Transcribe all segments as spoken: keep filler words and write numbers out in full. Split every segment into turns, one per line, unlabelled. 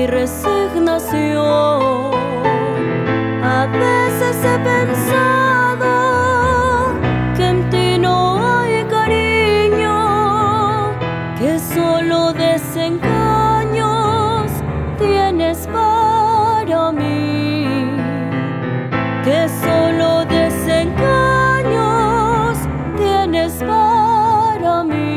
mi resignación. A veces he pensado que en ti no hay cariño, que solo desengaños tienes para mí, que solo desengaños tienes para mí.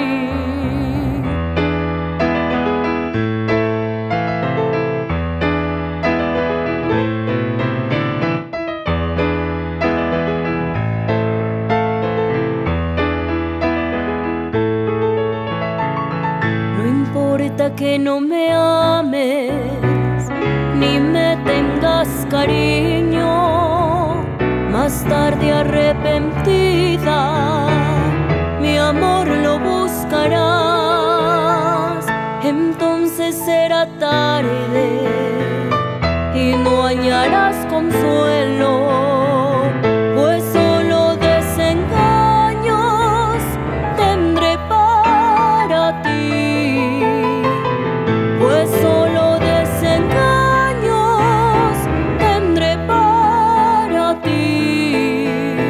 Que no me ames ni me tengas cariño, más tarde arrepentida mi amor lo buscarás. Entonces será tarde y no hallarás consuelo, pues solo desengaños tendré para ti, pues solo desengaños tendré para ti.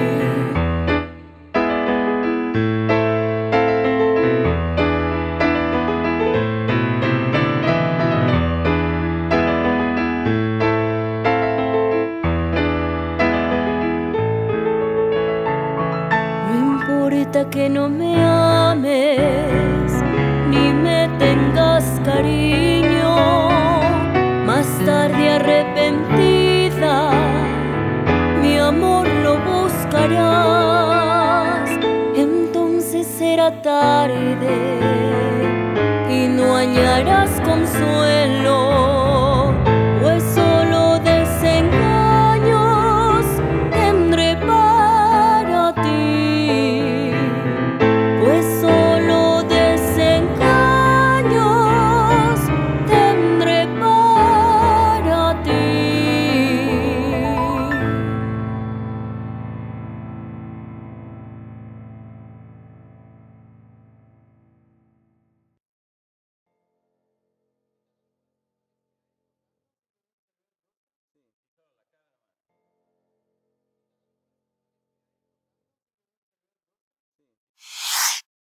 No importa que no me ames ni me tengas cariño, más tarde arrepentida mi amor lo buscarás. Entonces será tarde y no hallarás consuelo,